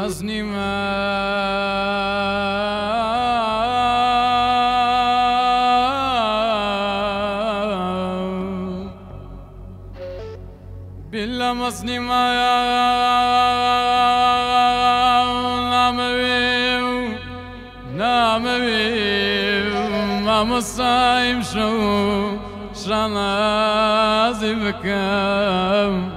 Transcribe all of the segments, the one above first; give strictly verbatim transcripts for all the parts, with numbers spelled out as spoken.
مزنی ما بالله مزنی ما ناموی ناموی ما مصایم شو شنازی بکم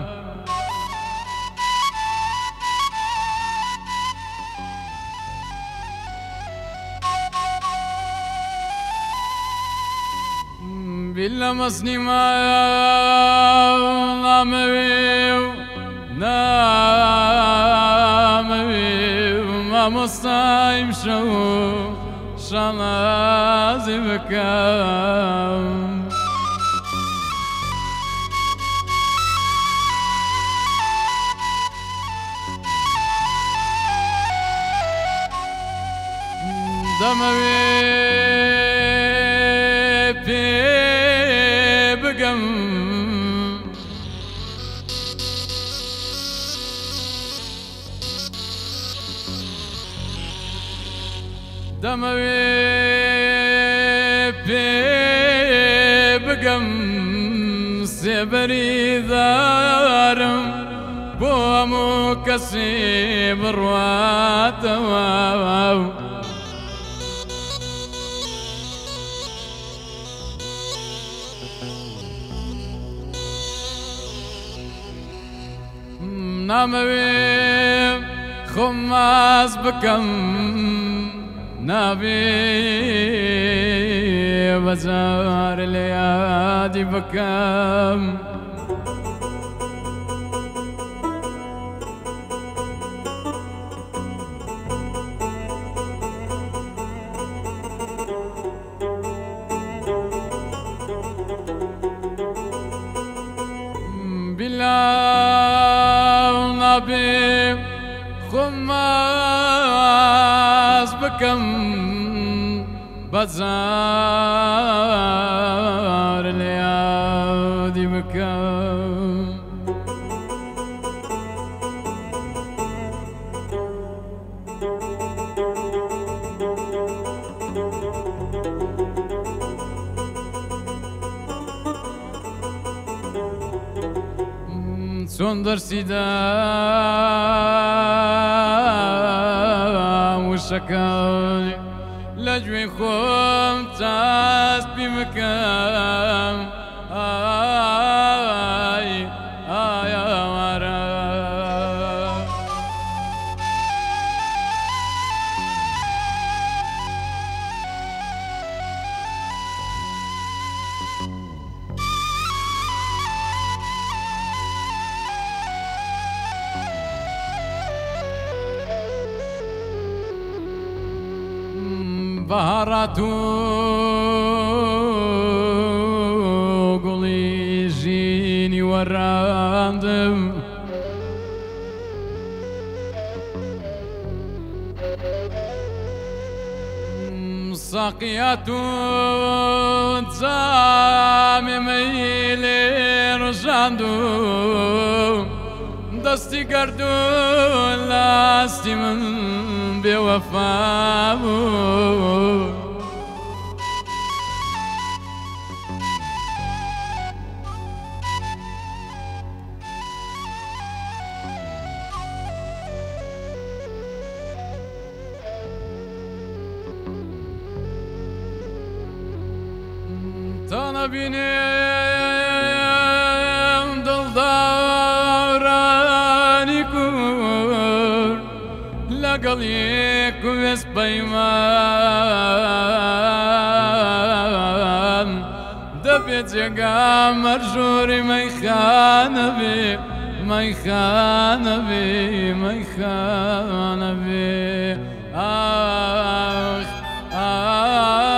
بالله مصني ما ناموي ناموي ما مصايم شو شنازي بكام دموي دموي بقم سبري دارم بومو كسي بروات واو ناموي خماس بكم نبي بزار ليادي بكم بالله نبي خماس بكم بزار ليادي بكم سندر سيدا وشكاوني لجوي خوم تاس بمكان آي آي آرا بهاراتو قولي جيني وراندم ساقياتو تزامي ميلي رجاندو دستي قردو لاستي من بوفابو تانا بينيم دل داراني كور لقليك ويس بيمان دبيت يقا مرجوري ميخان بي ميخان بي ميخان بي آخ آخ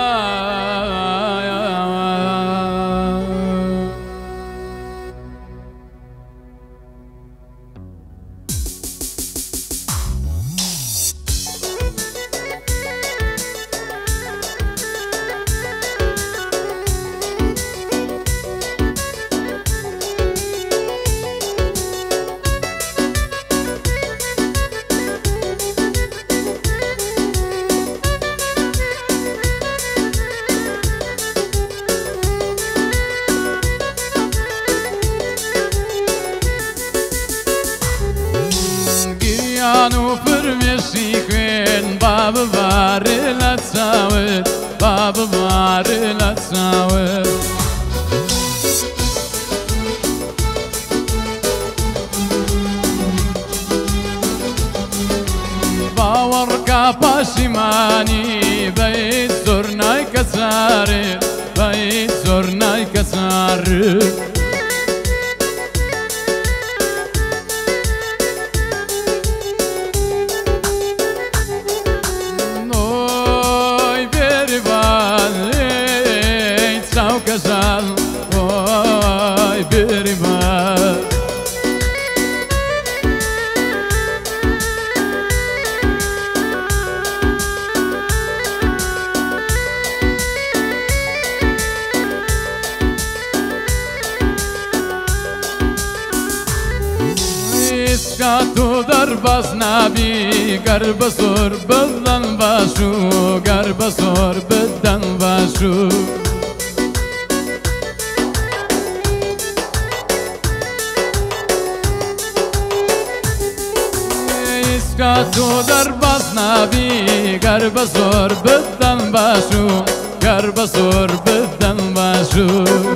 فرمێشی خوێن با ببارێ لە چاوت با ببارێ لە چاوت باوەڕکە پەشیمانی بەیت زۆر نایکە چارێ بەیت زۆر نایکە چارێ Kazal, oy beriman Iska tu darbas nabi garbasor beddan bashu garbasor beddan bashu Tu darbas nabi garbasor beddan bashu garbasor beddan bashu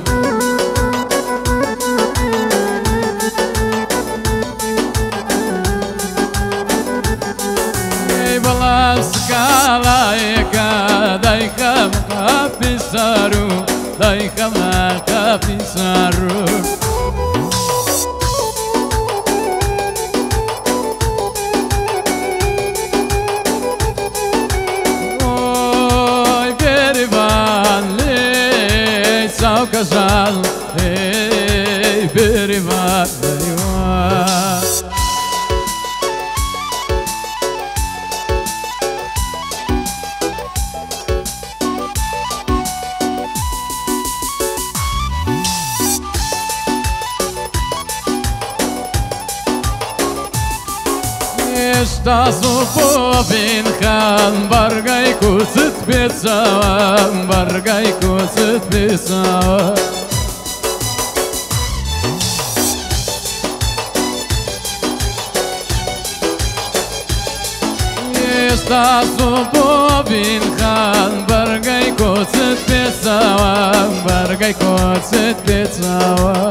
Ey balam skalayka dayka kapisaru dayka kapisaru Kazal, hey, beriman, beriman Estás o povin khan bargay kusit bitsavam bargay kusit bitsavam Estás o povin khan bargay kusit bitsavam bargay kusit bitsavam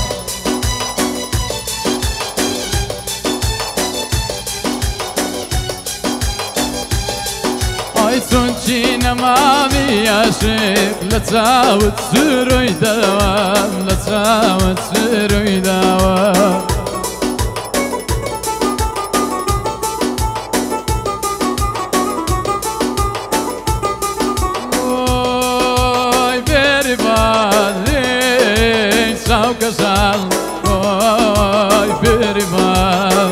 Sunçine mavi aşık Latavut sürüy davam Latavut sürüy davam Oy beriman ey sav kazal Oy beriman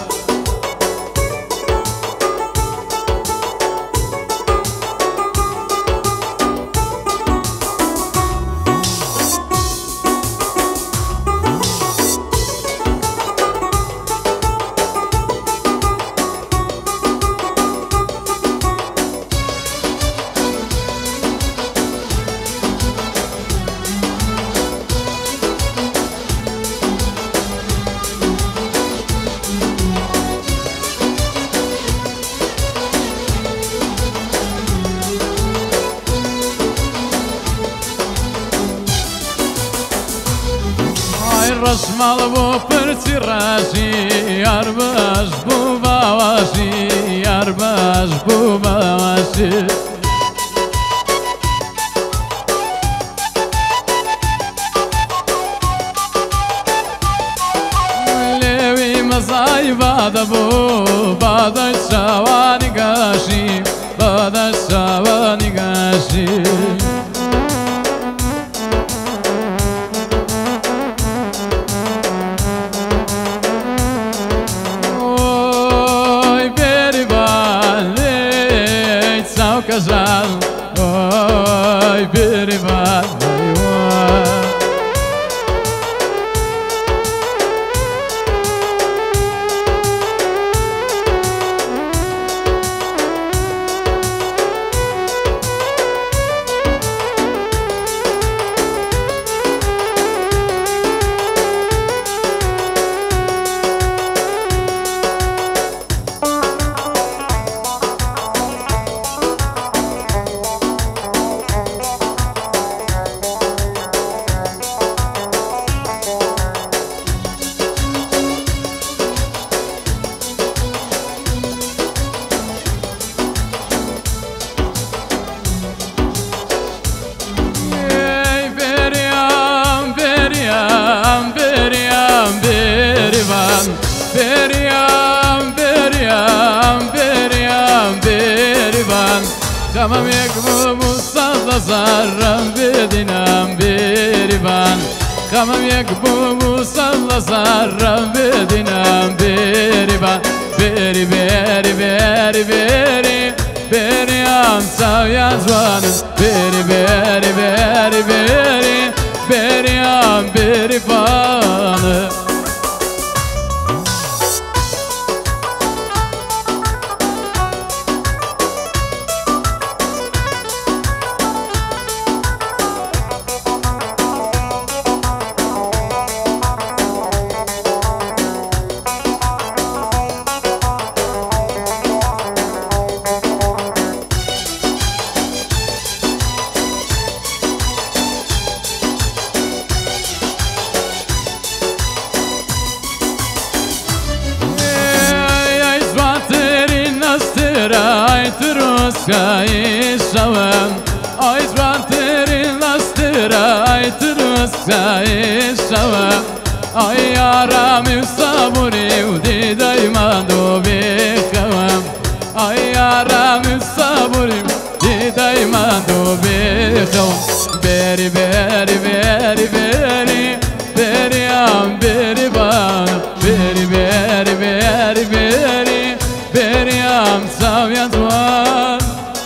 Rosmal bu pertirashi Arbaz bu bawashi Arbaz bu bawashi Levi mazay bada bu Bada savani gashi Bada savani gashi Kazal, oy beriman, beriman زارم بدینم بریبان خمم یک بو سال زارم بدینم بریبان بری بری بری بری بری ام ساویان زوانم بری بری بری بری بری ام بری بانم Ay truskay şavam ay zvarterin lastira ay truskay şavam ay yaram saburi udi dayman do bekhavam ay yaram saburi udi dayman do bekhavam beri beri beri beri beri am beri ban beri beri beri beri beri am savian zwan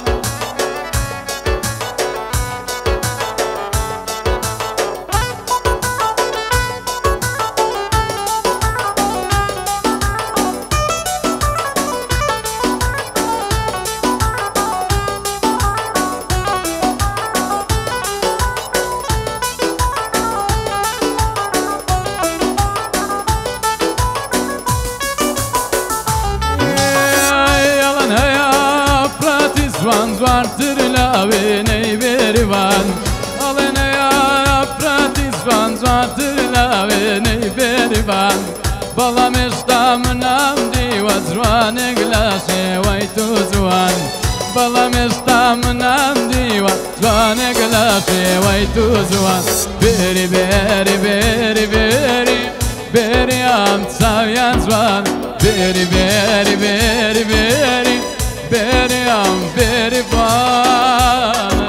Zwan zwarter lave nei berivan Alene ya prati zwan zwarter lave nei berivan Balam estam nam diwa zwan glase wai tu zwan Balam estam nam diwa zwan glase wai tu zwan Beri beri beri beri beri am savian zwan Beri beri beri beri beri am beri bana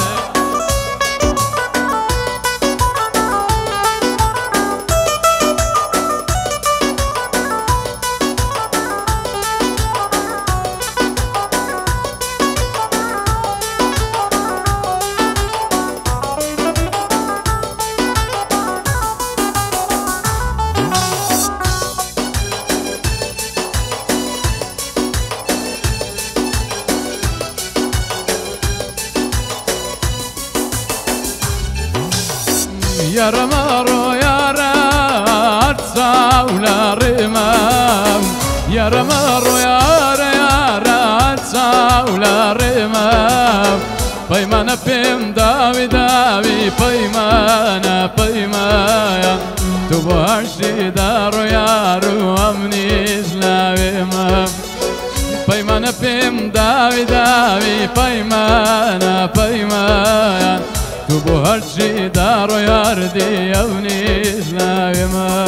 Yaramaro yara atsa ularımam Yaramaro yara yara atsa ularımam Paymana pim davi davi paymana paymaya Tu boşi daro yaru amniz lavimam Paymana pim davi davi paymana paymaya Tu boharci daro yardi yavniz lavima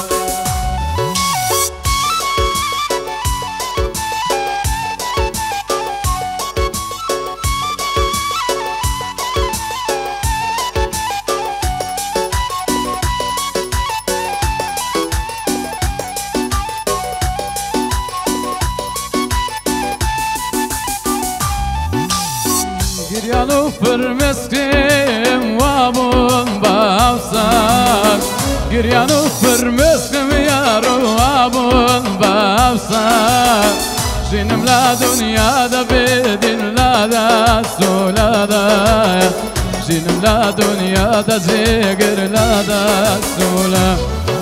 Giryanu fırmeskim wabun bavsan Giryanu fırmeskim yaru wabun bavsan Jinim la dünyada bedin la da sulada Jinim la dünyada zigir la da sula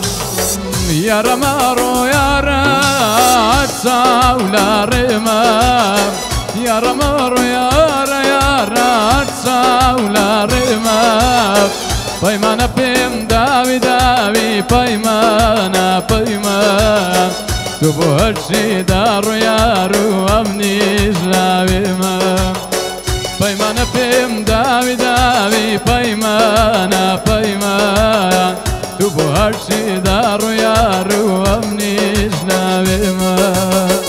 Yaramaro yara atsa ularımam Yaramaro yara yara atsa ularımam Paymana pim davi davi paymana payman Tu boharci daro yaru amniz lavimam Paymana pim davi davi paymana payman Tu boharci daro yaru amniz lavimam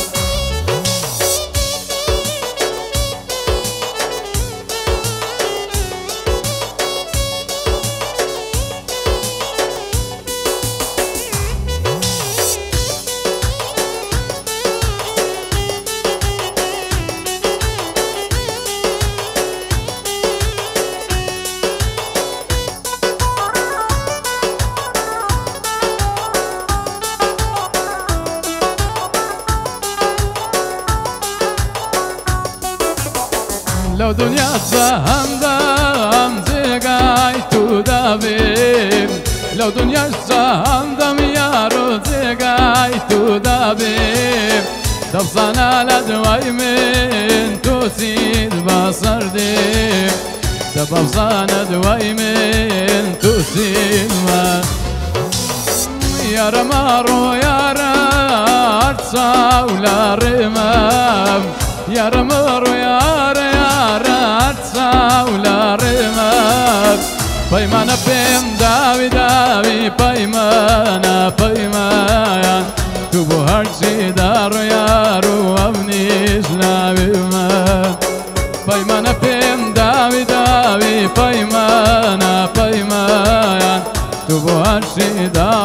لو دنیا سهندم زگای تو دبیم لو دنیا سهندم یارو زگای تو دبیم دبسانا لدوای من تو سید بسردیم دبسانا دوای من تو سید یارم رو یارم ساولا رمم یارم رو یار یار ساولا رمم پیمان پیم داوی داوی پیمان پیمان تو بو هرچی دار یارو ابنیش لاوی من پیمان پیم داوی داوی پیمان پیمان تو بو هرچی دار